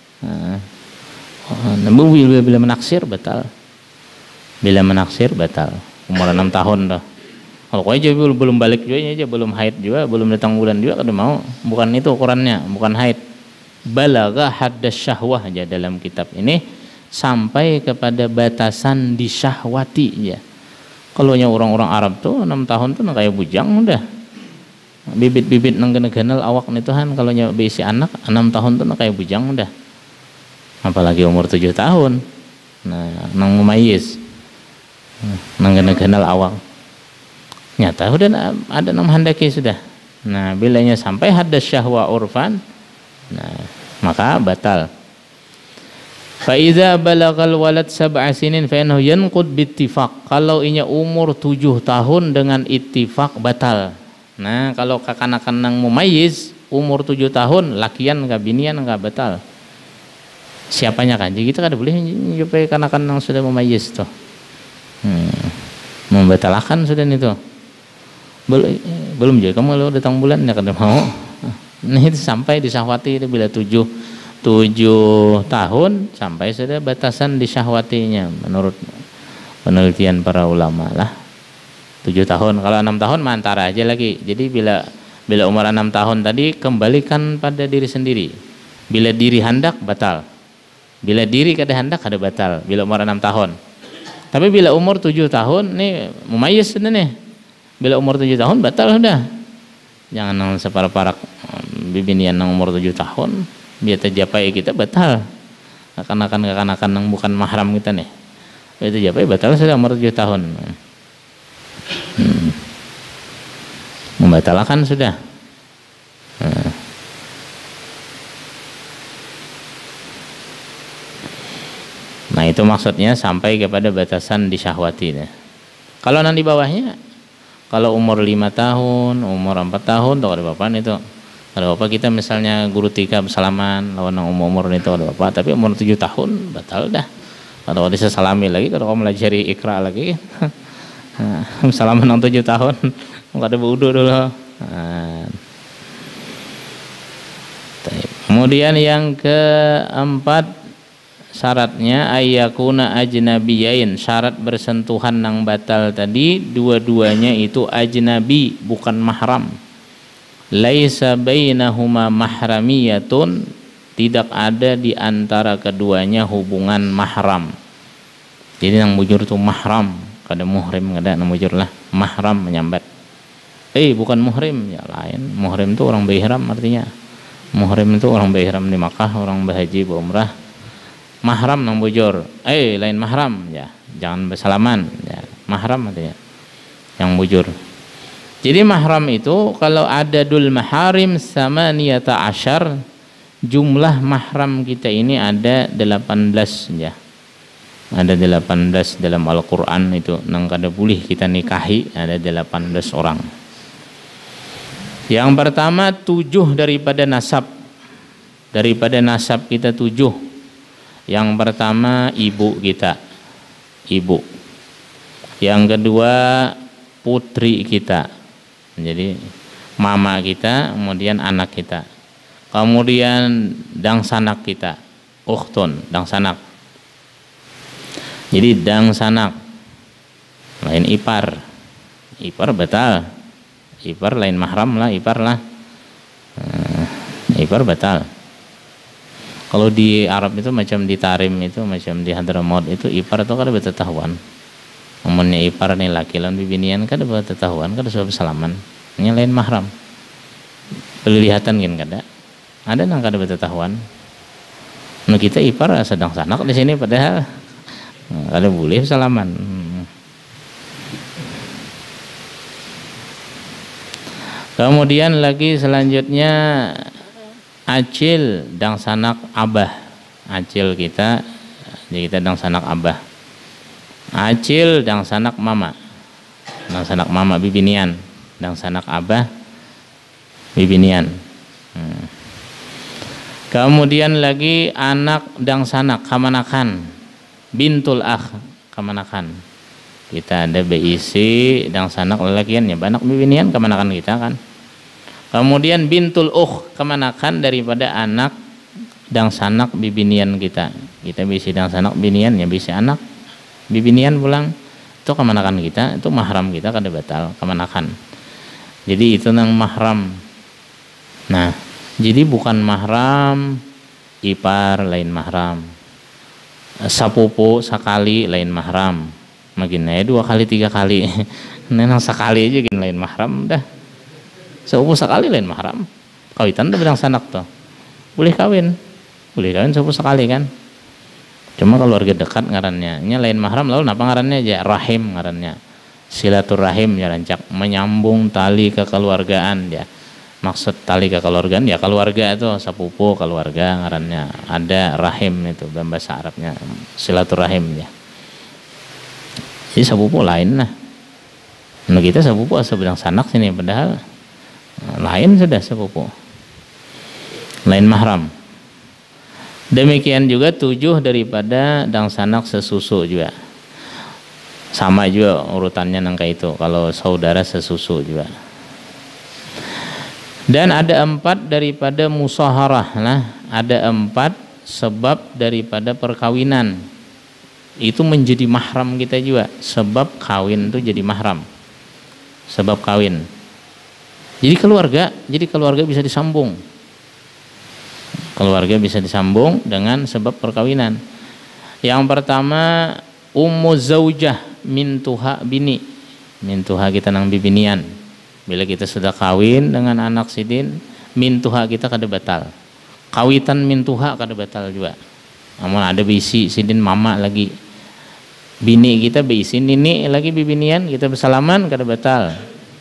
Nah, bila, bila menaksir batal. Bila menaksir batal. Umur enam tahun dah. Kalau kau aja belum, belum balik juga aja, belum haid juga, belum datang bulan juga kada mau. Bukan itu ukurannya, bukan haid. Balagha haddas syahwah aja dalam kitab ini sampai kepada batasan disyahwati ya. Kalau nya orang-orang Arab tuh enam tahun tuh kayak bujang udah. Bibit-bibit nang genel awak nih Tuhan kalau nya bisi anak enam tahun tuh kayak bujang udah. Apalagi umur tujuh tahun. Nah, nang mumayyiz. Nang genel awak. Nyata udah ada enam handaki sudah. Nah, bilanya sampai haddas syahwa urfan, nah, maka batal. Fa idza balagal walad sab'a sinin fa innahu yanqud bittifaq. Kalau inya umur tujuh tahun dengan ittifaq batal. Nah, kalau kakanakan nang mumayyiz umur tujuh tahun lakian enggak binian enggak batal. Siapanya kan? Jadi kita kada boleh nyupai kanakan nang sudah mumayyiz tuh. Hmm. Membatalkan sudah itu. Belum belum juga kamu lo datang bulan ya kada mau. Nah, itu sampai disahwati itu bila tujuh tujuh tahun sampai sudah batasan disyahwatinya menurut penelitian para ulama lah. Tujuh tahun, kalau enam tahun mantara aja lagi. Jadi bila bila umur enam tahun tadi kembalikan pada diri sendiri. Bila diri hendak batal. Bila diri kada hendak kada batal. Bila umur enam tahun. Tapi bila umur tujuh tahun nih mumayyiz sudah nih. Bila umur tujuh tahun batal sudah. Jangan nang separak-parak bibinian nang umur tujuh tahun. Biar terjapai kita batal. Akan-akan kekanakan nang bukan mahram kita nih. Biar terjapai batal sudah umur tujuh tahun. Hmm. Membatalkan sudah. Hmm. Nah itu maksudnya sampai kepada batasan disyahwati. Kalau nanti bawahnya, kalau umur lima tahun, umur empat tahun, tuh ada bapak itu. Ada bapak kita misalnya guru tika bersalaman lawan umur umur itu ada bapak, tapi umur tujuh tahun batal dah. Kalau ada salami lagi, kalau kamu melajari ikra lagi. Nah, salaman nang tujuh tahun nggak ada wudu dulu. Nah. Kemudian yang keempat syaratnya ayyakuna ajnabiyain, syarat bersentuhan nang batal tadi dua-duanya itu ajnabi bukan mahram. Laisa bainahuma mahramiyatun, tidak ada di antara keduanya hubungan mahram. Jadi nang bujur itu mahram, kada muhrim kada nang bujur lah mahram menyambat. Eh bukan muhrim ya lain. Muhrim itu orang berihram artinya. Muhrim itu orang berihram di Makkah, orang berhaji berumrah. Mahram nang bujur. Eh lain mahram ya. Jangan bersalaman ya. Mahram artinya yang bujur. Jadi mahram itu kalau ada dul maharim samaniyata asyar, jumlah mahram kita ini ada delapan belas ya. Ada delapan belas dalam Al-Qur'an itu nang kada boleh kita nikahi ada delapan belas orang. Yang pertama tujuh daripada nasab. Daripada nasab kita tujuh. Yang pertama ibu kita. Ibu. Yang kedua putri kita. Jadi mama kita, kemudian anak kita. Kemudian dangsanak kita. Ukhtun, dangsanak. Jadi dangsanak lain ipar. Ipar batal. Ipar lain mahram lah, ipar lah. Nah, ipar batal. Kalau di Arab itu macam di Tarim itu, macam di Hadramaut itu ipar itu kada bertetahuan. Umumnya ipar nih laki lawan bibinian kada bertetahuan, kada sudah bersalaman. Ini lain mahram. Pelihatan kan kada. Ada nang kada bertetahuan. Nah, kita ipar sedang sanak di sini padahal ada boleh salaman. Kemudian lagi selanjutnya acil dang sanak abah. Acil kita, jadi kita dang sanak abah. Acil dang sanak mama. Dang sanak mama bibinian, dang sanak abah bibinian. Hmm. Kemudian lagi anak dang sanak kamanakan. Bintul akh kamanakan. Kita ada beisi dang sanak lelakian ya, anak bibinian kamanakan kita kan. Kemudian bintul ukh kemanakan daripada anak dang sanak bibinian kita. Kita bisi dang sanak binian ya bisi anak bibinian pulang itu kemanakan kita, itu mahram kita kada batal kemanakan. Jadi itu nang mahram. Nah, jadi bukan mahram ipar lain mahram. Sapupu sekali lain mahram. Makin ya dua kali tiga kali. Nenang sekali aja gini lain mahram dah. Sepupu sekali lain mahram. Kawitan udah bedang sanak tuh. Boleh kawin. Boleh kawin sepupu sekali kan. Cuma keluarga dekat ngarannya. Nya lain mahram lalu napa ngarannya aja rahim ngarannya. Silaturahim ya rancak menyambung tali kekeluargaan ya. Maksud tali kekeluargaan ya keluarga itu sepupu keluarga ngarannya. Ada rahim itu dalam bahasa Arabnya silaturahim ya. Jadi sepupu lain lah. Nah kita sepupu asal bedang sanak sini padahal lain sudah sepupu lain mahram. Demikian juga tujuh daripada dang sanak sesusu juga sama juga urutannya nangka itu kalau saudara sesusu juga. Dan ada empat daripada musaharah lah, ada empat sebab daripada perkawinan itu menjadi mahram kita juga. Sebab kawin itu jadi mahram, sebab kawin. Jadi keluarga, jadi keluarga bisa disambung. Keluarga bisa disambung dengan sebab perkawinan. Yang pertama ummu zaujah mintuha bini. Mintuha kita nang bibinian. Bila kita sudah kawin dengan anak sidin, mintuha kita kada batal. Kawitan mintuha kada batal juga. Namun ada bisi sidin mama lagi. Bini kita bisi nini lagi bibinian, kita bersalaman kada batal.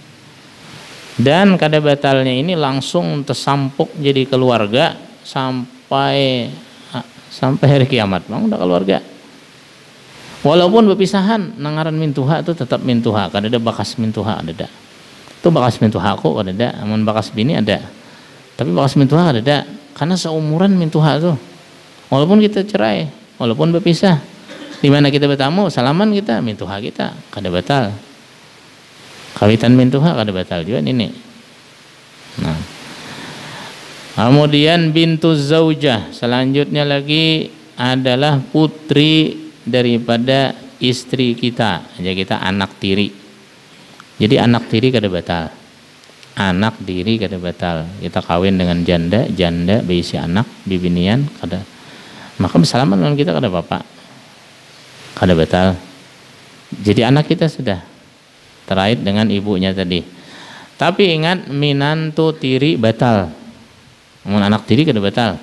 Dan kada batalnya ini langsung tersampuk jadi keluarga sampai sampai hari kiamat, mang udah keluarga. Walaupun berpisahan, nangaran mintuha itu tetap mintuha, kada ada bakas mintuha ada. Itu bakas mintuha aku kada ada, amun bakas bini ada. Tapi bakas mintuha kada ada, karena seumuran mintuha tuh. Walaupun kita cerai, walaupun berpisah, di mana kita bertamu, salaman kita, mintuha kita kada batal. Kawitan mintuha kada batal juga ini. Nah. Kemudian bintu zaujah, selanjutnya lagi adalah putri daripada istri kita. Jadi kita anak tiri. Jadi anak tiri kada batal. Anak tiri kada batal. Kita kawin dengan janda, janda berisi anak, bibinian kada. Maka bersalaman dengan kita kada bapak. Kada batal. Jadi anak kita sudah terkait dengan ibunya tadi. Tapi ingat minantu tiri batal. Namun anak tiri kada batal.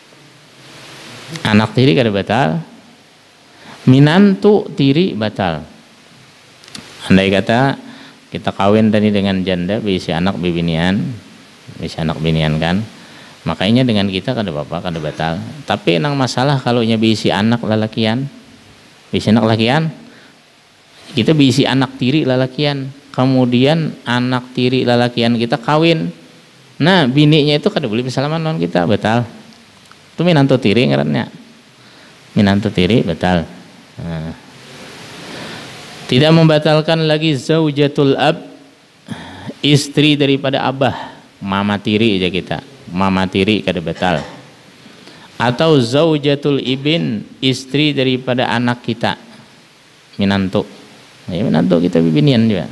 Anak tiri kada batal. Minantu tiri batal. Andai kata kita kawin tadi dengan janda berisi anak bibinian, berisi anak binian kan, makanya dengan kita kada apa-apa, kada batal. Tapi nang masalah kalau nya berisi anak lalakian, berisi anak lalakian, kita berisi anak tiri lalakian, kemudian anak tiri lalakian kita kawin. Nah, bininya itu kada boleh bersalaman dengan kita, batal. Itu minantu tiri ngarannya. Minantu tiri batal. Nah. Tidak membatalkan lagi zaujatul ab, istri daripada abah, mama tiri aja kita. Mama tiri kada batal. Atau zaujatul ibin, istri daripada anak kita. Minantu. Ya, minantu kita bibinian juga.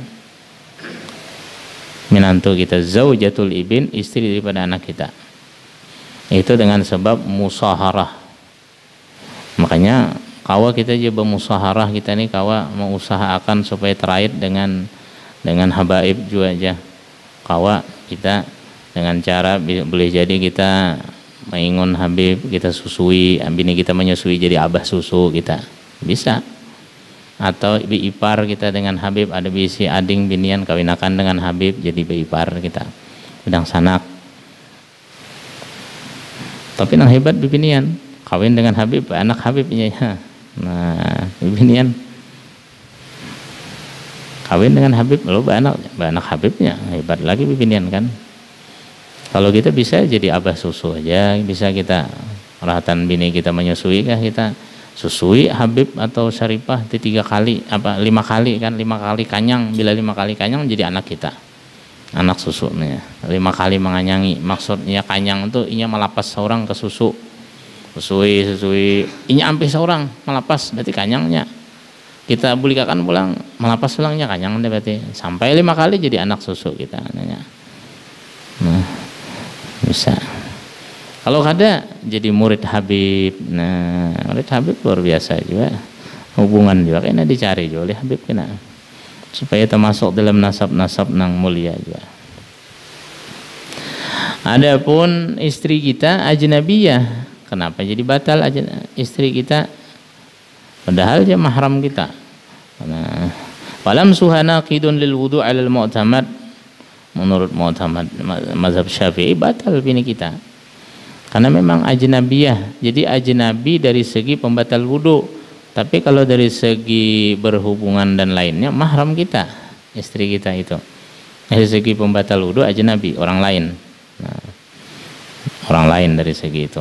Minantu kita zaujatul ibin, istri daripada anak kita. Itu dengan sebab musaharah. Makanya kawa kita aja bermusaharah, kita nih kawa mengusahakan supaya terkait dengan dengan habaib juga aja. Kawa kita dengan cara boleh jadi kita maingon Habib kita susui, bini kita menyusui jadi abah susu kita bisa. Atau bi ipar kita dengan Habib, ada bisi ading binian kawinakan dengan Habib jadi bi ipar kita sedang sanak. Tapi nang hebat bibinian kawin dengan Habib anak Habibnya ya. Nah bibinian kawin dengan Habib lo anak anak Habibnya hebat lagi bibinian kan. Kalau kita bisa jadi abah susu aja, bisa kita rahatan bini kita menyusui kah kita susui Habib atau Syarifah di tiga kali apa lima kali kan, lima kali kanyang, bila lima kali kanyang jadi anak kita, anak susunya lima kali menganyangi. Maksudnya kanyang itu inya melapas seorang ke susu, susui susui inya ampe seorang melapas berarti kanyangnya, kita bulikakan pulang melapas pulangnya kanyang berarti sampai lima kali jadi anak susu kita nanya. Nah bisa. Kalau ada jadi murid Habib, nah murid Habib luar biasa juga, hubungan juga kena dicari juga oleh Habib kena, supaya termasuk dalam nasab-nasab nang mulia juga. Adapun istri kita ajnabiyah, kenapa jadi batal istri kita? Padahal dia mahram kita. Nah, walam suhana qidun lil wudu' alal mu'tamad, menurut mu'tamad mazhab Syafi'i batal bini kita. Karena memang ajnabiyah, jadi ajnabi dari segi pembatal wudu, tapi kalau dari segi berhubungan dan lainnya mahram kita, istri kita itu. Dari segi pembatal wudu ajnabi, orang lain, nah, orang lain dari segi itu.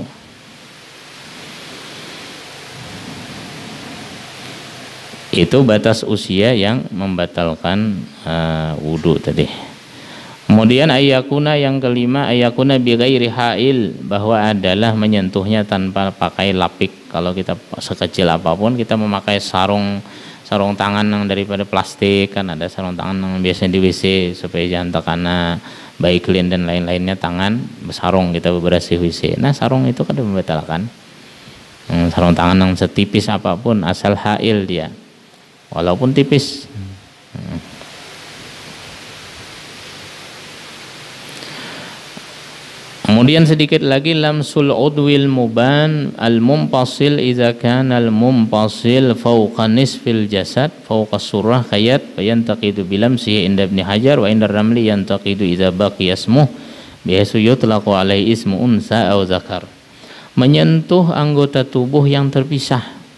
Itu batas usia yang membatalkan uh, wudu tadi. Kemudian ayakuna yang kelima, ayakuna bi ghairi hail, bahwa adalah menyentuhnya tanpa pakai lapik. Kalau kita sekecil apapun kita memakai sarung sarung tangan yang daripada plastik kan, ada sarung tangan yang biasanya di W C supaya jangan terkena bayi klin dan lain-lainnya tangan, sarung kita bebersih W C. Nah sarung itu kan membatalkan. Hmm, sarung tangan yang setipis apapun asal hail dia, walaupun tipis. Hmm. Kemudian sedikit lagi lamsul udwil muban al mumpasil idza kana al mumpasil fawqa nisfil jasad fawqa surah kayat fayantaqidu bilamsihi inda Ibnu Hajar wa inda Ramli yantaqidu idza baqiya ismuh bihaitsu yutlaqu alaihi ismu unsa aw zakar. Menyentuh anggota tubuh yang terpisah.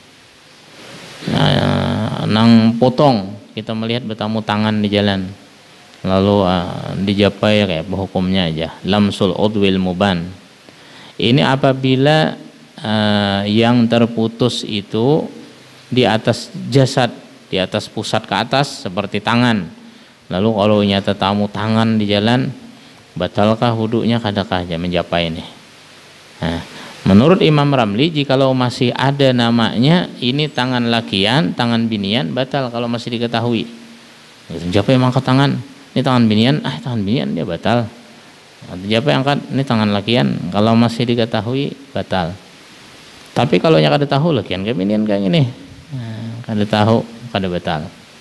Nah, nang potong kita melihat bertamu tangan di jalan, lalu uh, dijapai kayak hukumnya aja lamsul udwil muban. Ini apabila uh, yang terputus itu di atas jasad, di atas pusat ke atas seperti tangan, lalu kalau nyata tamu tangan di jalan, batalkah wudunya kadakah aja menjapai ini. Nah, menurut Imam Ramli jikalau masih ada namanya ini tangan lakian, tangan binian, batal kalau masih diketahui. Menjapai mangkat tangan, ini tangan binian, ah tangan binian dia batal. Siapa yang angkat, ini tangan lakian, kalau masih diketahui batal. Tapi kalau yang kada tahu lakian ke binian kayak gini, nah, kada tahu kada batal.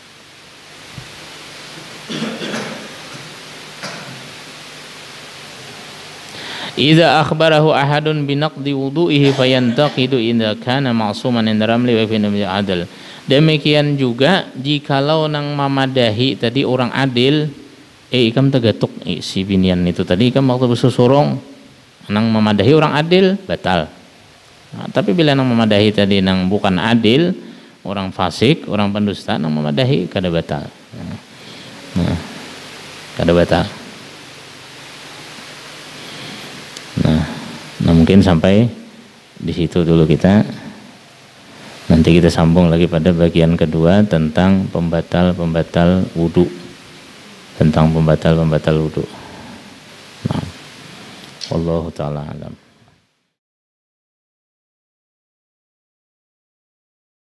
Idza akhbarahu ahadun binaqdi wudu'ihi fayantaqidu idza kana ma'suman inda Ramli wa fi adl. Demikian juga jikalau nang mamadahi tadi orang adil, eh ikam tegatuk eh, si binian itu tadi ikam waktu bersusurong nang mamadahi orang adil batal. Nah, tapi bila nang mamadahi tadi nang bukan adil, orang fasik, orang pendusta, nang mamadahi kada batal. Nah, nah kada batal. Nah, nah mungkin sampai di situ dulu kita. Nanti kita sambung lagi pada bagian kedua tentang pembatal-pembatal wudu. Tentang pembatal-pembatal wudu. Nah, wallahu taala alam.